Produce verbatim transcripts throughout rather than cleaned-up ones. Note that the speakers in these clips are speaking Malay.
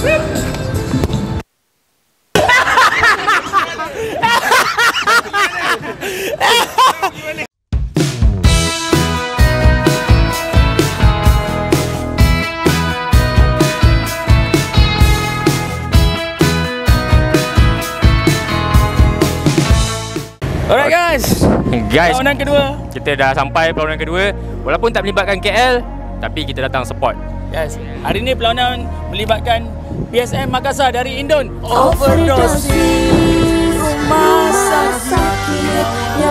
Alright guys, Guys, perlawanan kedua. kita dah sampai perlawanan kedua. Walaupun tak melibatkan K L, tapi kita datang support. Yes, hari ini perlawanan melibatkan P S M Makassar dari Indon. Overdose rumah sakit yang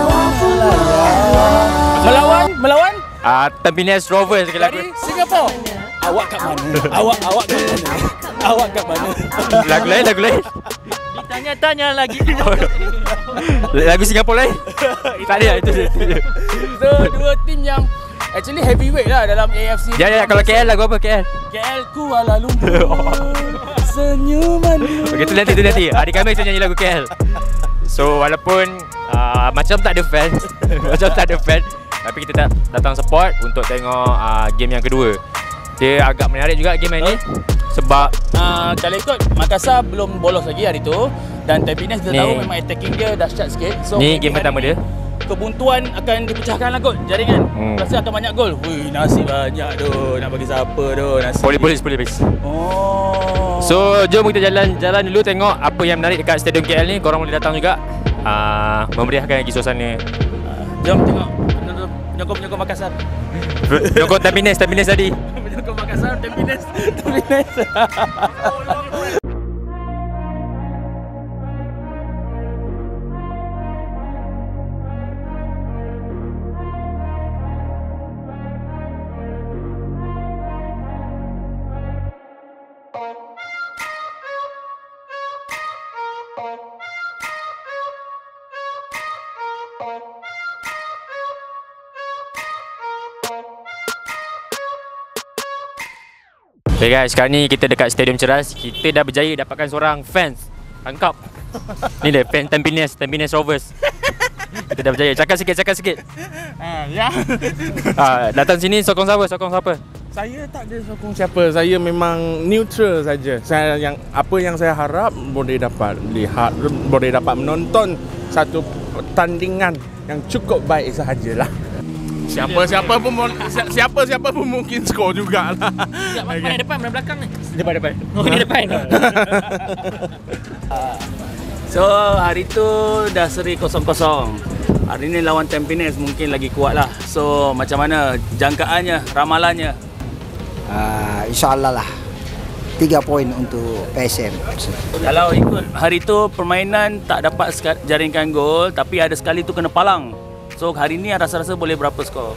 melawan melawan Ah, uh, Tampines Rovers sekali lagi. dari Singapura. Awak kat mana? awak awak kat mana? Awak kat mana? Lagu lain, lagu lain. Ditanya-tanya lagi. Lagu Singapura lain. Tak ada, itu je. So, dua tim yang actually heavyweight lah dalam A F C. Ya, ya, kalau K L lagu apa K L? K L Kuala Lumpur. Senyuman. Okey, tu nanti, tu nanti. Hari Khamis kita nyanyi lagu K L. So, walaupun uh, macam tak ada fans, macam tak ada fans, tapi kita datang support untuk tengok uh, game yang kedua. Dia agak menarik juga game ini sebab uh, kalau ikut Makassar belum bolos lagi hari tu dan Tampines kita tahu memang attacking dia dahsyat sikit. So ni game pertama dia. Kebuntuan akan dipecahkan lah kot jaringan. Hmm. Rasa akan banyak gol. Wih, nasi banyak tu. Nak bagi siapa tu nasi. Boleh boleh boleh bagi. Oh. So, jom kita jalan-jalan dulu tengok apa yang menarik dekat Stadium K L ni. Korang boleh datang juga. Uh, memeriahkan lagi suasana. Uh, jom tengok penyokong-penyokong Makassar. Penyokong Tampines, Tampines tadi. Penyokong Makassar, Tampines, Tampines. Okay guys, sekarang ni kita dekat Stadium Ceras. Kita dah berjaya dapatkan seorang fans. Tangkap. Ni dia, fan Tampines, Tampines Rovers. Kita dah berjaya. Cakap sikit, cakap sikit. Ah, ya. Ah, datang sini sokong siapa? Sokong siapa? Saya tak ada sokong siapa. Saya memang neutral saja. Saya yang apa yang saya harap boleh dapat lihat, boleh dapat menonton satu pertandingan yang cukup baik sahajalah. Siapa-siapa pun siapa-siapa pun mungkin skor jugalah. Mana okay. Depan, mana belakang ni? Depan depan. Oh, ni depan. So, hari tu dah seri kosong kosong. Hari ni lawan Tampines mungkin lagi kuat lah. So, macam mana jangkaannya, ramalannya? Uh, InsyaAllah lah tiga poin untuk P S M. Kalau ikut hari tu permainan tak dapat jaringkan gol, tapi ada sekali tu kena palang. So hari ni rasa-rasa boleh berapa skor?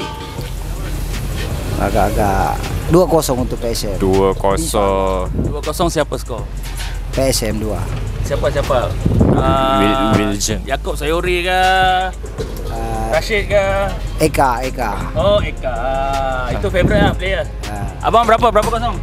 Agak-agak dua kosong untuk P S M. dua kosong. dua kosong siapa skor? P S M dua. Siapa-siapa? Uh, Wilson. Yaakob Sayuri ke? Uh, Rashid ke? Eka, Eka. Oh, Eka. Itu favourite lah player. Uh. Abang berapa? Berapa kosong?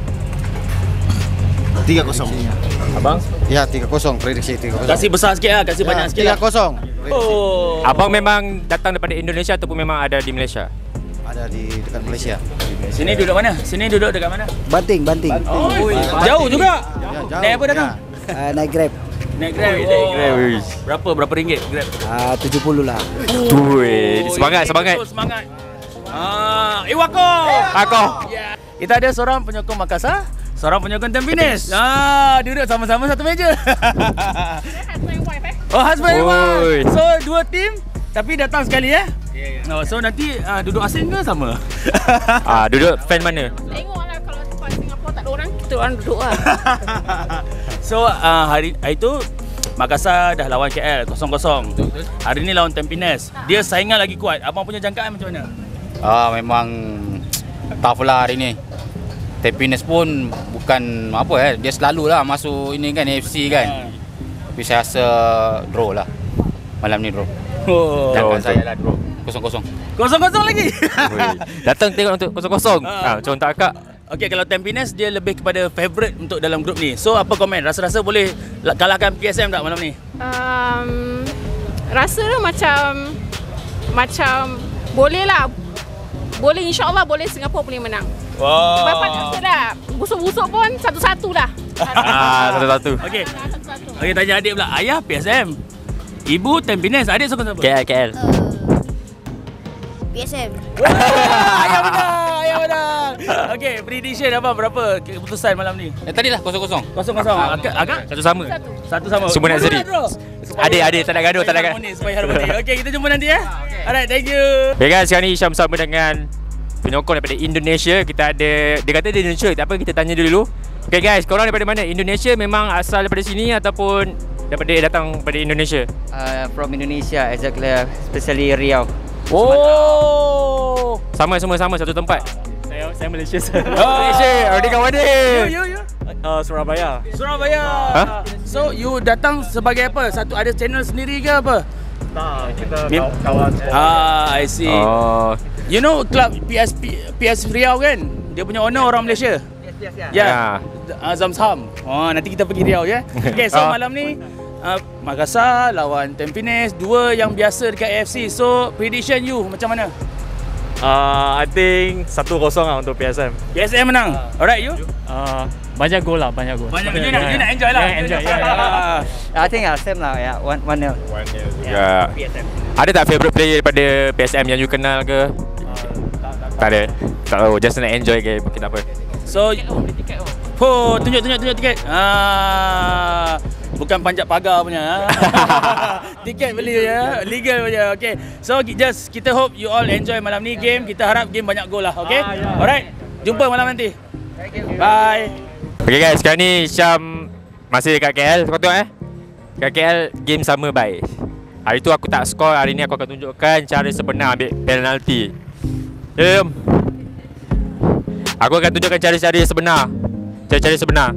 tiga kosong. Abang? Ya, tiga kosong. Prediksi tiga kosong. Kasih besar sikit lah, kasih ya, banyak sikit tiga lah. kosong. Oh. Abang memang datang daripada Indonesia ataupun memang ada di Malaysia? Ada di dekat Malaysia. Sini duduk mana? Sini duduk dekat mana? Banting, Banting. Oh, jauh juga. Ya, jauh. Naik apa datang? Ya. Uh, naik Grab. Naik Grab. Oh, naik Grab. Oh. Berapa? Berapa ringgit Grab? Uh, tujuh puluh lah. Tuh, semangat, semangat. Semangat. Ah, Iwako. Aku. Yeah. Kita ada seorang penyokong Makassar, seorang penyokong Tampines. Ah, duduk sama-sama satu meja. Husband wife eh. Oh, husband Oi. wife. So, dua tim tapi datang sekali ya. Ya, yeah, yeah. Oh, so nanti uh, duduk asing ke sama? Ah, duduk fan mana? Tengoklah kalau tempat Singapura tak ada orang, kita orang duduk lah. So, uh, hari, hari itu Makassar dah lawan K L kosong kosong. Hari ni lawan Tampines. Dia saingan lagi kuat. Abang punya jangkaan macam mana? Ah, memang tough lah hari ni. Tampines pun bukan apa eh, dia selalulah masuk ini kan A F C kan. Ha. Tapi saya rasa draw lah. Malam ni draw. Oh. Jangkaan saya lah draw. Kosong-kosong. Kosong-kosong lagi. Datang tengok untuk kosong-kosong. Ha, macam tak akak. Okey, kalau Tampines dia lebih kepada favourite untuk dalam grup ni. So apa komen? Rasa-rasa boleh kalahkan P S M tak malam ni? Um, rasa macam macam boleh lah. Boleh, insyaAllah boleh Singapura boleh menang. Wow. Bapak rasa dah. Busuk-busuk pun satu-satu dah. Ah, satu-satu. Okey. Satu-satu. Okey, tanya adik pula. Ayah P S M. Ibu Tampines. Adik suka siapa? K L, K L. P S M. Ayah menang. Ayah menang. Okey, prediction apa? Berapa keputusan malam ni? Eh tadi lah kosong-kosong. Kosong-kosong. Agak agak Satu sama. Satu. satu sama. Semua nak seri. Adik, adik, tak nak gaduh, tak nak gaduh. Harmoni, supaya harmoni. Okey, kita jumpa nanti ya. Alright, thank you. Okay guys, sekarang ni Syam bersama dengan penyokong daripada Indonesia. Kita ada, dia kata dia Indonesia, tak apa, kita tanya dulu. Okay guys, korang daripada mana? Indonesia memang asal daripada sini ataupun daripada datang daripada Indonesia? Uh, from Indonesia, exactly, especially Riau. Oh, sama semua sama satu tempat. Saya saya Malaysia. Oh, Malaysia. Oh, dia kawan dia. You, you, you. Uh, Surabaya. Surabaya. Ha? So, you datang sebagai apa? Satu ada channel sendiri ke apa? Nah, kita Mim- kawan sport. Ah, I see. Oh. You know club P S P P S Riau kan? Dia punya owner orang Malaysia. Yes, yes, Ya. Ya. Yeah. Zamzam. Oh, nanti kita pergi Riau ya. Okay, so Ah. malam ni uh, Makassar lawan Tampines, dua yang biasa dekat A F C. So, prediction you macam mana? Uh, I think satu kosong lah untuk P S M. P S M menang. Alright, you? Uh, banyak gol lah, banyak gol. Banyak you nak, you nak enjoy lah. Yeah, enjoy. Yeah, Ah. I think uh, same lah, yeah, one one nil. Ya. Ada tak favourite player daripada P S M yang you kenal ke? Tak ada. Tak tahu, just nak enjoy game, mungkin tak apa. So, oh, tunjuk tunjuk tunjuk tiket. Ah, bukan panjat pagar punya. Ah. Tiket beli ya, legal punya. Okay. So just kita hope you all enjoy malam ni game. Kita harap game banyak gol lah. Okay. Alright. Jumpa malam nanti. Bye. Okay guys, sekarang ni Syam masih dekat K L, kau tengok eh. Dekat K L game sama bye. Hari tu aku tak score, hari ni aku akan tunjukkan cara sebenar ambil penalti. Jom. Aku akan tunjukkan cara-cara sebenar. Cara-cara sebenar.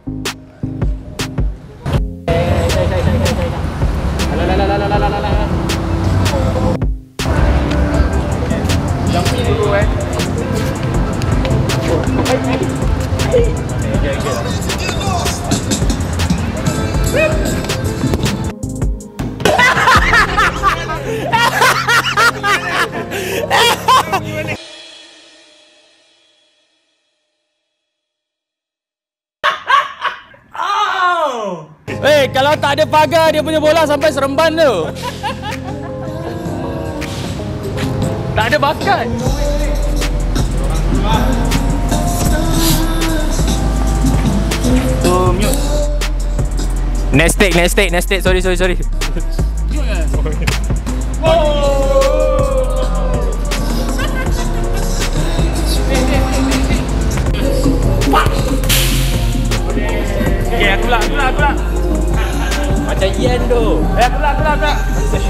Jumping dulu eh. Eh, kalau tak ada pagar dia punya bola sampai Seremban tu. Tak ada bakat. Tu mute. Next take, next take, next take. Sorry, sorry, sorry. Okay, aku lah, aku lah, aku lah. Macam Ian tu. Eh, aku lah, aku lah, aku lah.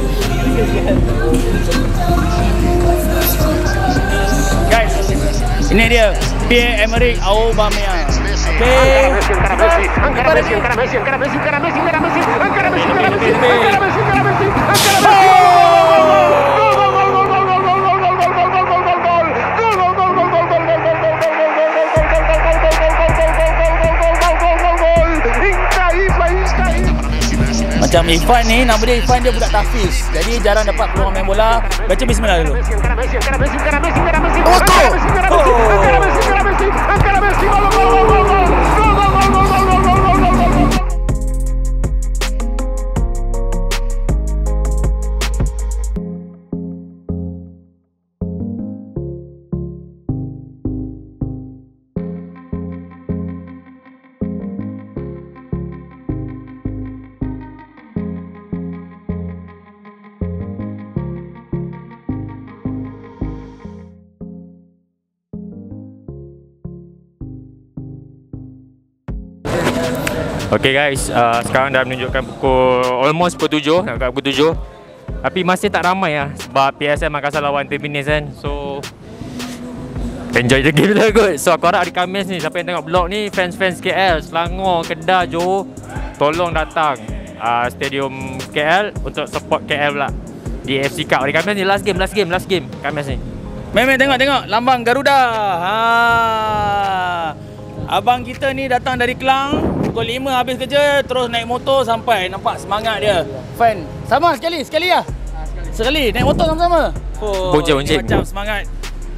Guys, ini dia Pierre-Emerick Aubameyang. Okay. Macam Irfan ni, nama dia Irfan, dia budak Tafiz. Jadi jarang dapat peluang main bola. Baca bismillah dulu. Okay guys, uh, sekarang dah menunjukkan pukul almost pukul tujuh, nak kat pukul tujuh. Tapi masih tak ramai lah sebab P S M Makassar lawan Tampines kan. So enjoy the game lah kot. So aku harap hari Khamis ni, siapa yang tengok vlog ni, fans-fans K L, Selangor, Kedah, Johor, tolong datang uh, Stadium K L untuk support K L pula di A F C Cup hari Khamis ni. Last game, last game, last game Khamis ni. Meme tengok tengok lambang Garuda. Ha. Abang kita ni datang dari Kelang, pukul lima habis kerja, terus naik motor sampai. Nampak semangat dia. Fan. Sama sekali, sekali lah. Sekali naik motor sama-sama. Oh, Bonceng, bonceng. macam semangat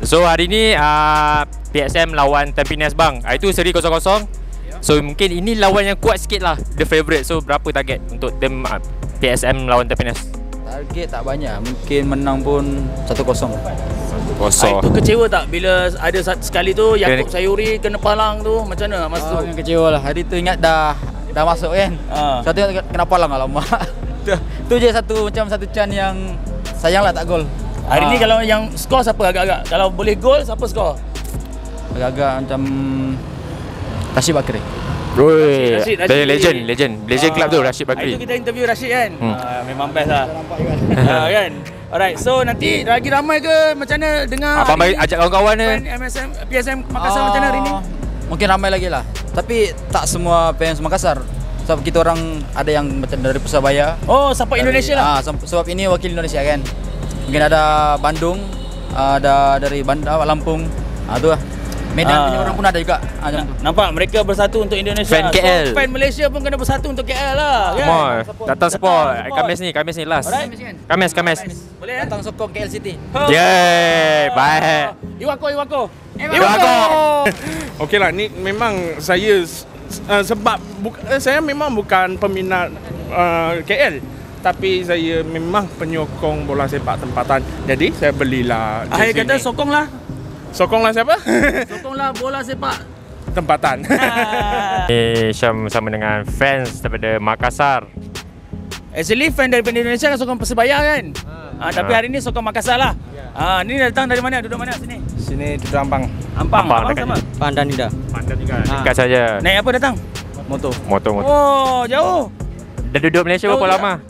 So hari ni uh, P S M lawan Tampines bang. Uh, itu seri kosong kosong. So mungkin ini lawan yang kuat sikit lah, the favourite. So berapa target untuk tim uh, P S M lawan Tampines? Target tak banyak, mungkin menang pun satu kosong. Kosong. Itu kecewa tak bila ada sekali tu Yaakob Sayuri kena palang tu, macam mana masa Oh, tu? yang kecewa lah. Hari tu ingat dah dah masuk kan. Ha. Satu ingat kena palang alamak. tu, tu je satu macam satu chance yang sayang lah tak gol. Hari ni Ah. kalau yang skor siapa agak-agak? Kalau boleh gol siapa skor? Agak-agak macam Rashid Bakri. Oi, Rashid, Rashid. dari legend, legend, legend Ah, club tu Rashid Bakri. Itu kita interview Rashid kan. Hmm. Ah, memang best lah. Ah, kan. Alright, so nanti lagi ramai ke macam mana dengar? Abang bagi ajak kawan-kawan dia. fan M S M P S M Makassar macam mana hari ni? Ah, Mungkin ramai lagi lah. Tapi tak semua fans Makassar. Sebab kita orang ada yang macam dari Persebaya. Oh, support Indonesia lah. Ah, sebab ini wakil Indonesia kan. Mungkin ada Bandung, ada dari Bandar Lampung. Ah tu lah. Medan Ah. punya orang pun ada juga. Ah, macam tu. Nampak mereka bersatu untuk Indonesia. Fan K L. So, fan Malaysia pun kena bersatu untuk K L lah. Come on, datang support. Kamis ni, Kamis ni last. Alright. Kamis, Kamis. Boleh kan? Datang sokong K L City. Yeay, baik. Iwako, Iwako. Iwako. Okey lah, ni memang saya uh, sebab bu- uh, saya memang bukan peminat uh, K L, tapi saya memang penyokong bola sepak tempatan. Jadi saya belilah Akhir jersey kata ni. sokonglah. Sokonglah siapa? Sokonglah bola sepak. Tempatan. Eh, Syam bersama dengan fans daripada Makassar. Actually fan daripada Indonesia kan sokong Persebaya kan. Ah, tapi hari ni sokong Makassar lah. Ah, ni datang dari mana? Duduk mana sini? Sini duduk Ampang. Ampang. Ampang, Abang dekat sama? Pandan Nida. Pandan juga. Dekat saja. Naik apa datang? Motor. Motor, motor. Oh, jauh. Dah duduk Malaysia Jauh berapa tak? lama?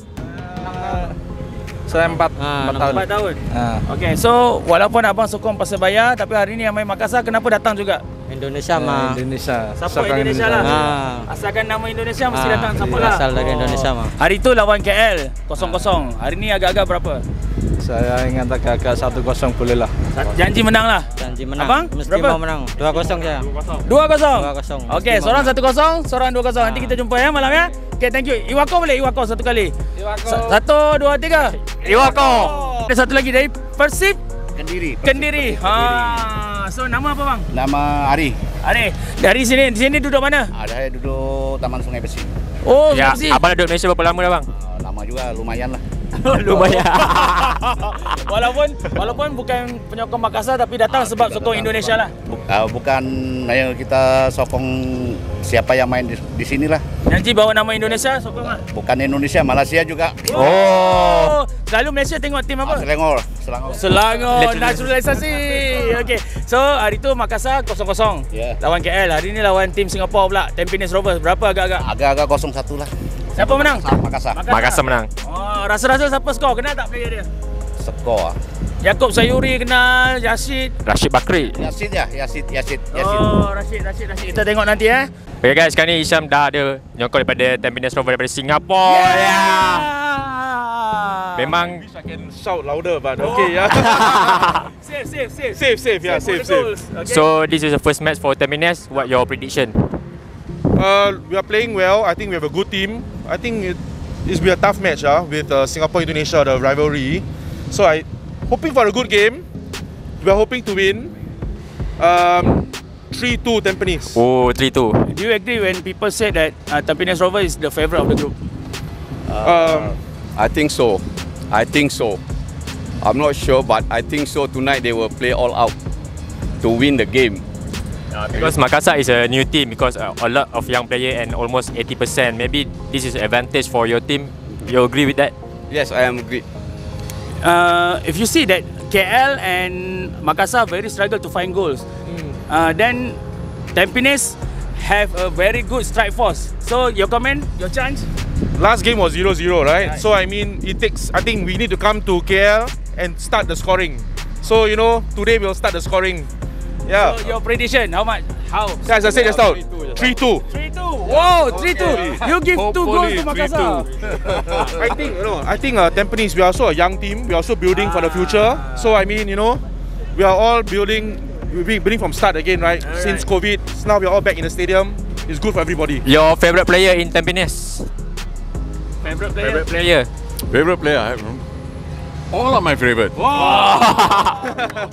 Saya empat, empat tahun. empat tahun. Ah. Okay, so walaupun abang sokong Persebaya, tapi hari ni yang main Makassar, kenapa datang juga? Indonesia mah. Indonesia. Support Indonesia lah. Ah. Asalkan nama Indonesia mesti Ah, datang support lah. asal dari Indonesia mah. Hari tu lawan K L kosong kosong. Hari ni agak-agak berapa? Saya ingat agak satu kosong boleh lah. Janji menang lah. Janji menang. Abang, Mesti berapa? mau menang. dua kosong saja. dua kosong. dua kosong. Okey, Mesti seorang mau satu kosong, seorang dua kosong. Nanti kita jumpa ya malam ya. Okay, thank you. Iwako boleh? Iwako satu kali. Iwako. Sa- Satu, dua, tiga. Iwako. Ada satu lagi dari Persib Kendiri. Kendiri. Ha. So nama apa bang? Nama Ari. Ari. Dari sini, di sini duduk mana? Ada saya duduk Taman Sungai Besi. Oh, Ya, Persib. abang dah duduk Malaysia berapa lama dah bang? Uh, lama juga, lumayan lah. Lumayan. walaupun walaupun bukan penyokong Makassar tapi datang sebab sokong Indonesia lah. Uh, bukan hanya kita sokong siapa yang main di, di sini lah. Janji bawa nama Indonesia sokong lah. Bukan Indonesia, Malaysia juga. Oh. Selalu Malaysia tengok tim Ah, apa? Selangor. Selangor. Selangor Naturalisasi. naturalisasi. Okey. So hari tu Makassar kosong kosong. Ya. Lawan K L. Hari ni lawan tim Singapura pula, Tampines Rovers. Berapa agak-agak? Agak-agak kosong satu lah. Siapa menang? Makassar. Makassar menang. Oh, rasa-rasa siapa skor? Kenal tak player dia? Skor. ah. Yaakob Sayuri kenal, Yashid. Rashid Bakri. Yasid ya, Yasid, Yasid, Yasid. Oh, Rashid, Rashid, Rashid. Kita tengok nanti eh. Okay guys, sekarang ni Isyam dah ada nyokong daripada Tampines Rovers daripada Singapura. Yeah. Memang I can shout louder, but okay, yeah. Safe, safe, safe. Safe, safe, yeah, for safe, the safe. goals, okay? so this is the first match for Tampines. What your prediction? Uh, we are playing well. I think we have a good team. I think it is be a tough match uh, with uh, Singapore Indonesia, the rivalry. So I hoping for a good game. We are hoping to win. Um, three two Tampines. Oh, three two. Do you agree when people say that uh, Tampines Rovers is the favourite of the group? Um, I think so. I think so. I'm not sure, but I think so. Tonight they will play all out to win the game. Uh, because Makassar is a new team because uh, a lot of young player and almost eighty percent. Maybe this is an advantage for your team. You agree with that? Yes, I am agree. Uh, if you see that K L and Makassar very struggle to find goals, uh, then Tampines have a very good strike force. So your comment, your chance? last game was zero zero, right? So I mean, it takes. I think we need to come to K L and start the scoring. So you know, today we'll start the scoring. Yeah. So your prediction, how much? How? Yeah, as I said just now, three two. three two. Wow, three two. You give two goals to Makassar. I think you know. I think uh, Tampines. We are also a young team. We are also building for the future. So I mean, you know, we are all building. We're building from start again, right? Alright. Since COVID, now we are all back in the stadium. It's good for everybody. Your favorite player in Tampines? Favorite player? Favorite player? Favorite player? I have all are my favorite. Wow.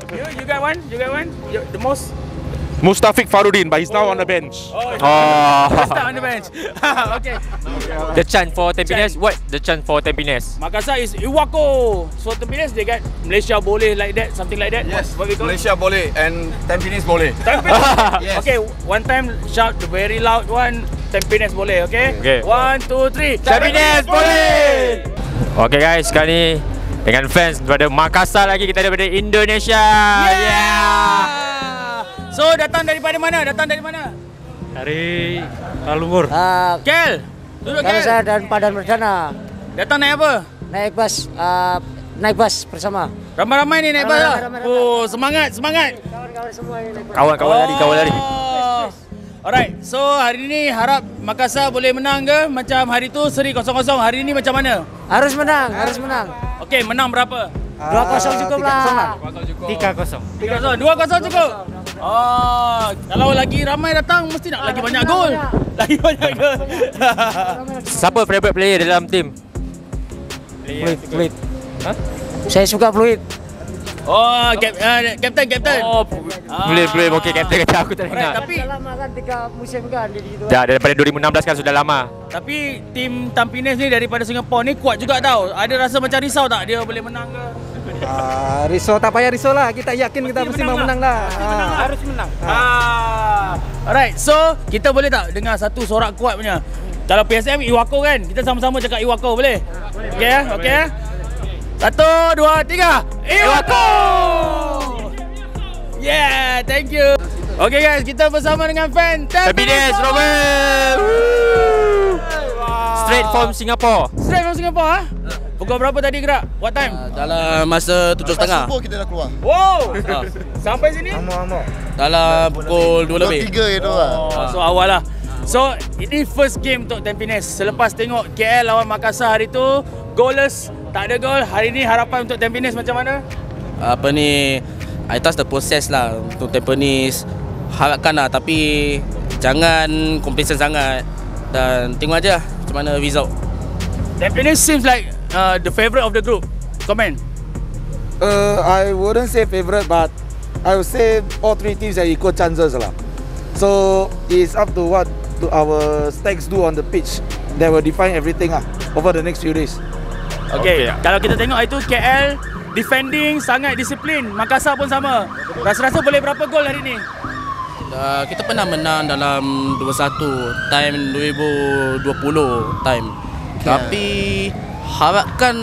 You, you got one? You got one? You, the most? Mustafiq Farudin, but he's now on the bench. Oh, Oh. Just on the bench. Okay. The chant for Tampines. What the chant for Tampines? Makassar is Iwako. So Tampines they got Malaysia boleh like that, something like that. Yes, What, what we call? Malaysia boleh and Tampines boleh. Tampines. Yes. Okay, one time shout the very loud one. Tampines boleh, okay? Okay. One, two, three. Tampines boleh. Okay guys, sekarang ni dengan fans daripada Makassar lagi, kita daripada Indonesia. Yeah. Yeah. So datang daripada mana? Datang dari mana? Dari Kuala Lumpur. Uh, Kel. Duduk kalau Kel. saya dan Padan Perdana Datang naik apa? naik bus, uh, naik bus bersama. Ramai-ramai ni naik bus lah. Ramai-ramai, Oh, semangat, semangat. Kawan-kawan semua yang naik bus. Kawan-kawan lari, kawan lari. Oh. Alright, so hari ni harap Makassar boleh menang ke? Macam hari tu seri kosong kosong. Hari ni macam mana? Harus menang, harus menang. Okey, menang berapa? dua kosong cukup lah. tiga kosong. tiga kosong. dua kosong cukup? Oh, kalau lagi ramai datang mesti nak lagi banyak gol. Lagi banyak gol. Siapa favorite player dalam tim? Fluid, fluid. Ha? Saya suka fluid. Oh, kap, uh, kapten, kapten. Oh, boleh boleh okey kapten kata aku tak dengar. Tapi Dah lama kan tiga musim kan di situ. Dah daripada dua ribu enam belas kan sudah lama. tapi tim Tampines ni daripada Singapura ni kuat juga tau. Ada rasa macam risau tak dia boleh menang ke? Ah, risau tak payah risau lah. Kita yakin kita mesti mau menang lah. Ah. Harus menang. Ah. Alright, so kita boleh tak dengar satu sorak kuat punya? Kalau P S M Iwako kan, kita sama-sama cakap Iwako boleh? Okey ya, okey ya. Satu, dua, tiga. Iwako! Yeah, thank you. Okay guys, kita bersama dengan fan Tampines Robert. Straight from Singapore. Straight from Singapore ah. Pukul berapa tadi gerak? What time? Uh, dalam masa tujuh setengah. Subuh kita dah keluar. Wow. Ah. Sampai sini? Amo-amo. Dalam pukul dua lebih. tiga itu lah. Oh, so awal lah. So ini first game untuk Tampines. Selepas tengok K L lawan Makassar hari tu, goalless, tak ada gol. Hari ni harapan untuk Tampines macam mana? Apa ni, I trust the process lah untuk Tampines. Harapkan lah, tapi jangan complacent sangat. Dan tengok aja macam mana result. Tampines seems like uh, the favourite of the group. Comment. Uh, I wouldn't say favourite, but I would say all three teams have equal chances lah. So it's up to what to our stacks do on the pitch that will define everything ah over the next few days. Okay, okay. Kalau kita tengok itu K L defending sangat disiplin. Makassar pun sama. Rasa-rasa boleh berapa gol hari ni? Uh, kita pernah menang dalam dua satu time dua ribu dua puluh time. Okay. Tapi harapkan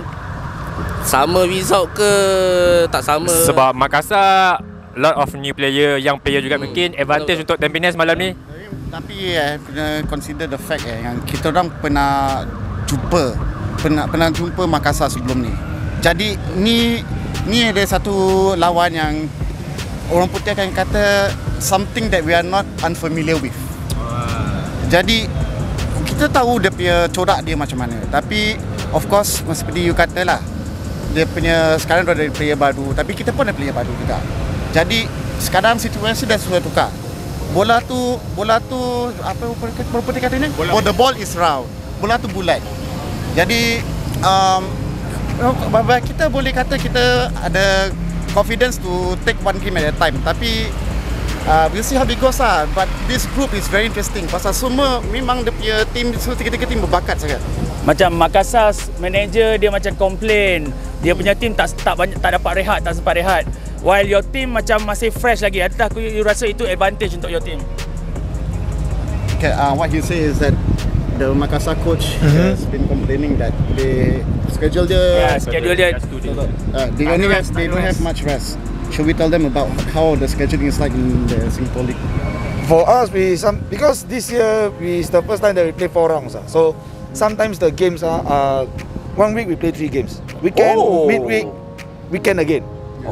sama result ke tak sama. Sebab Makassar lot of new player, young player juga hmm. mungkin advantage Betul. untuk Tampines malam ni. Tapi eh, kena consider the fact eh, yang kita orang pernah jumpa pernah pernah jumpa Makassar sebelum ni. Jadi ni ni ada satu lawan yang orang putih akan kata something that we are not unfamiliar with. Jadi kita tahu dia punya corak dia macam mana. Tapi of course seperti you kata lah, dia punya sekarang ada player baru, tapi kita pun ada player baru juga. Jadi sekarang situasi dah sudah tukar. Bola tu bola tu apa orang putih katanya? Oh, the ball is round. Bola tu bulat. Jadi um, kita boleh kata kita ada confidence to take one game at a time. Tapi uh, we'll see how it goes lah. But this group is very interesting. Pasal semua memang dia punya team, tiga-tiga team berbakat sangat. Macam Makassar manager dia macam complain, dia punya team tak tak banyak tak dapat rehat, tak sempat rehat. While your team macam masih fresh lagi. Adakah you rasa itu advantage untuk your team? Okay, uh, what you say is that the Makassar coach mm-hmm. has been complaining that they schedule dia. Yeah, schedule dia. Uh, they only have, they don't have much rest. Should we tell them about how the scheduling is like in the Singapore League? For us, we some because this year we is the first time that we play four rounds. Uh. So sometimes the games are uh, one week we play three games. Weekend, oh. midweek, weekend again.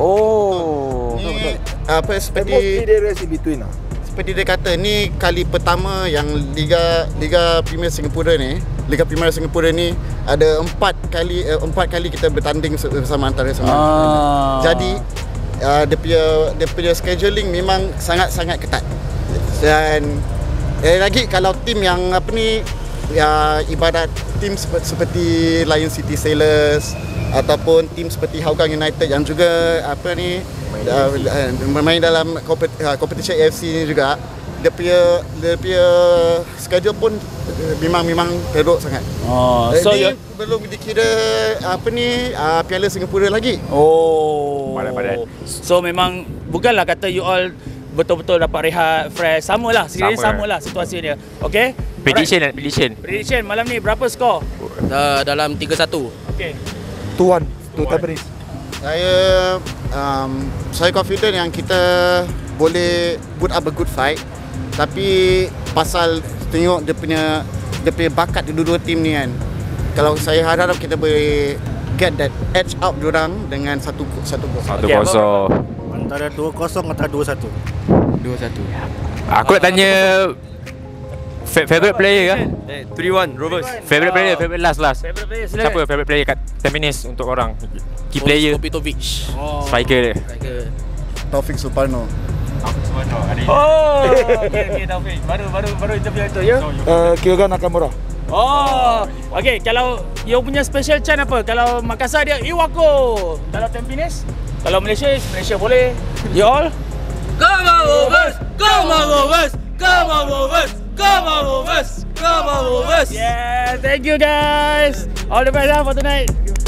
Oh. Ni apa seperti three day rest in between lah. Seperti dia kata, ni kali pertama yang Liga Liga Premier Singapura ni, Liga Premier Singapura ni ada empat kali uh, empat kali kita bertanding bersama antara sama. Ah. Jadi uh, dia punya dia punya scheduling memang sangat-sangat ketat. Dan eh, lagi kalau tim yang apa ni ya ibarat tim seperti, seperti Lion City Sailors, ataupun tim seperti Hougang United yang juga apa ni uh, bermain dalam kompet, uh, competition A F C ni juga, dia punya dia punya schedule pun memang memang teruk sangat. Oh, so so belum dikira apa ni uh, Piala Singapura lagi. Oh. Padat-padat. So memang bukanlah kata you all betul-betul dapat rehat, fresh. Samalah, sekiranya Sama. samalah situasi dia. Okey? Prediction dan prediction. Prediction malam ni berapa skor? Uh, dalam tiga satu. Okey. two one to Tampines. Saya um, saya confident yang kita boleh put up a good fight. Tapi pasal tengok dia punya dia punya bakat dua-dua tim ni kan. Kalau saya harap kita boleh get that edge out diorang dengan satu satu gol. Satu kosong. Antara dua kosong atau dua satu. dua satu. Aku nak tanya fa- favorite player kah? Eh, three one Rovers. Favorite player, favorite last last. Favorite player sila. Siapa favorite player kat Tampines untuk orang? Key player, Kopitovic. Oh. striker dia. Striker. Taufik Suparno. Oh, okey okey Taufik. Baru baru baru interview itu ya. Uh, Kyoga Nakamura. Oh, okey, kalau you punya special chance apa? Kalau Makassar dia Iwako. Kalau Tampines, kalau Malaysia, Malaysia boleh. You all? Come on Rovers! Come on Rovers! Come on Rovers! Come on Rovers! Come on Rovers! Yeah, thank you guys. All the best for tonight.